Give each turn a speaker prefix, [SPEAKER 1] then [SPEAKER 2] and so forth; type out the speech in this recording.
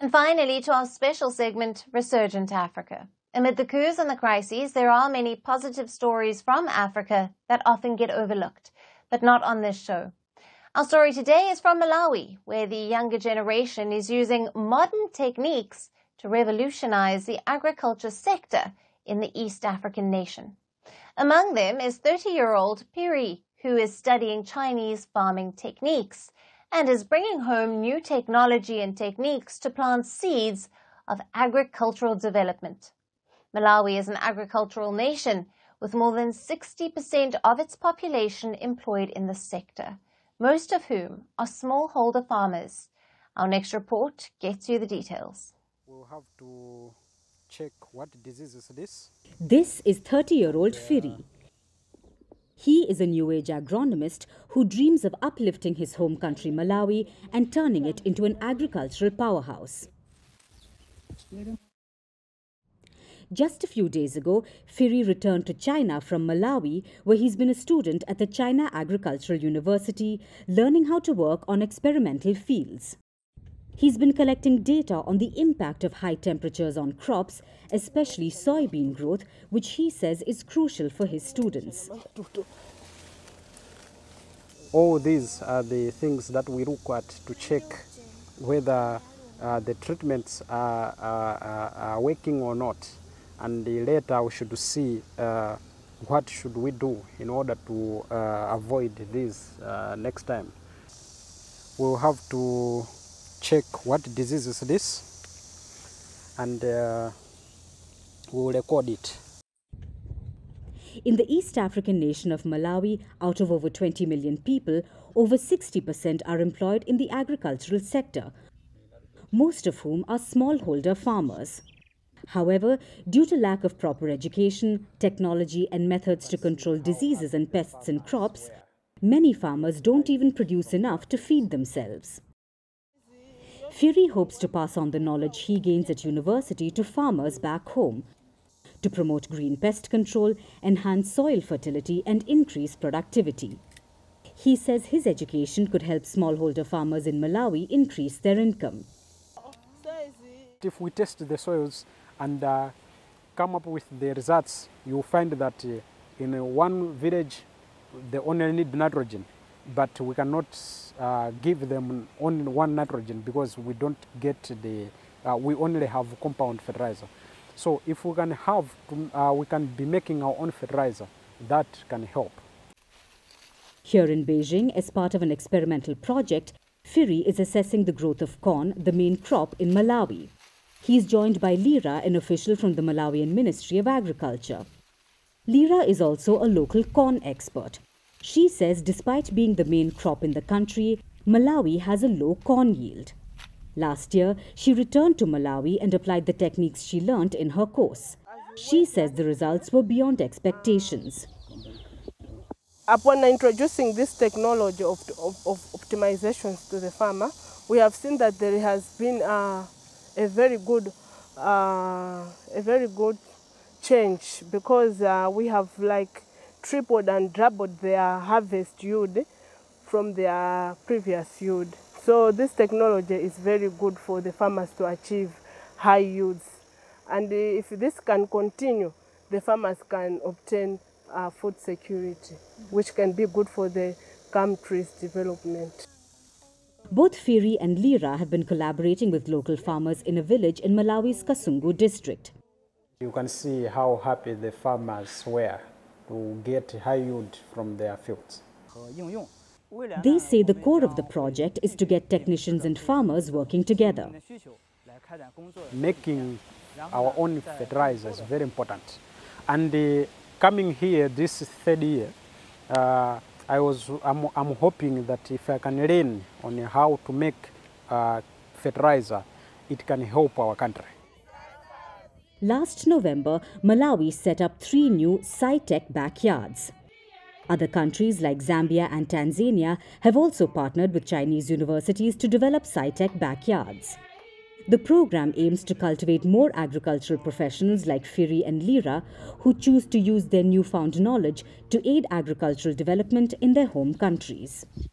[SPEAKER 1] And finally, to our special segment, Resurgent Africa. Amid the coups and the crises, there are many positive stories from Africa that often get overlooked, but not on this show. Our story today is from Malawi, where the younger generation is using modern techniques to revolutionize the agriculture sector in the East African nation. Among them is 30-year-old Phiri, who is studying Chinese farming techniques and is bringing home new technology and techniques to plant seeds of agricultural development. Malawi is an agricultural nation with more than 60% of its population employed in the sector, most of whom are smallholder farmers. Our next report gets you the details.
[SPEAKER 2] We'll have to check what disease is this.
[SPEAKER 3] This is 30-year-old Phiri. He is a new age agronomist who dreams of uplifting his home country Malawi and turning it into an agricultural powerhouse. Just a few days ago, Phiri returned to China from Malawi, where he's been a student at the China Agricultural University, learning how to work on experimental fields. He's been collecting data on the impact of high temperatures on crops, especially soybean growth, which he says is crucial for his students.
[SPEAKER 2] All these are the things that we look at to check whether the treatments are working or not. And later we should see what should we do in order to avoid this next time. We'll have to check what disease is this, and we'll record it.
[SPEAKER 3] In the East African nation of Malawi, out of over 20 million people, over 60% are employed in the agricultural sector, most of whom are smallholder farmers. However, due to lack of proper education, technology and methods to control diseases and pests in crops, many farmers don't even produce enough to feed themselves. Phiri hopes to pass on the knowledge he gains at university to farmers back home, to promote green pest control, enhance soil fertility and increase productivity. He says his education could help smallholder farmers in Malawi increase their income.
[SPEAKER 2] If we test the soils and come up with the results, you'll find that in one village they only need nitrogen, but we cannot give them only one nitrogen because we don't get we only have compound fertilizer. So if we can have, we can be making our own fertilizer, that can help.
[SPEAKER 3] Here in Beijing, as part of an experimental project, Phiri is assessing the growth of corn, the main crop in Malawi. He is joined by Lira, an official from the Malawian Ministry of Agriculture. Lira is also a local corn expert. She says despite being the main crop in the country, Malawi has a low corn yield. Last year, she returned to Malawi and applied the techniques she learnt in her course. She says the results were beyond expectations.
[SPEAKER 4] Upon introducing this technology of optimizations to the farmer, we have seen that there has been a very good change, because we have tripled and doubled their harvest yield from their previous yield. So this technology is very good for the farmers to achieve high yields. And if this can continue, the farmers can obtain food security, which can be good for the country's development.
[SPEAKER 3] Both Phiri and Lira have been collaborating with local farmers in a village in Malawi's Kasungu district.
[SPEAKER 2] You can see how happy the farmers were to get high yield from their fields.
[SPEAKER 3] They say the core of the project is to get technicians and farmers working together.
[SPEAKER 2] Making our own fertilizer is very important. And coming here this third year, I'm hoping that if I can learn on how to make fertilizer, it can help our country.
[SPEAKER 3] Last November, Malawi set up 3 new SciTech backyards. Other countries like Zambia and Tanzania have also partnered with Chinese universities to develop SciTech backyards. The program aims to cultivate more agricultural professionals like Phiri and Lira, who choose to use their newfound knowledge to aid agricultural development in their home countries.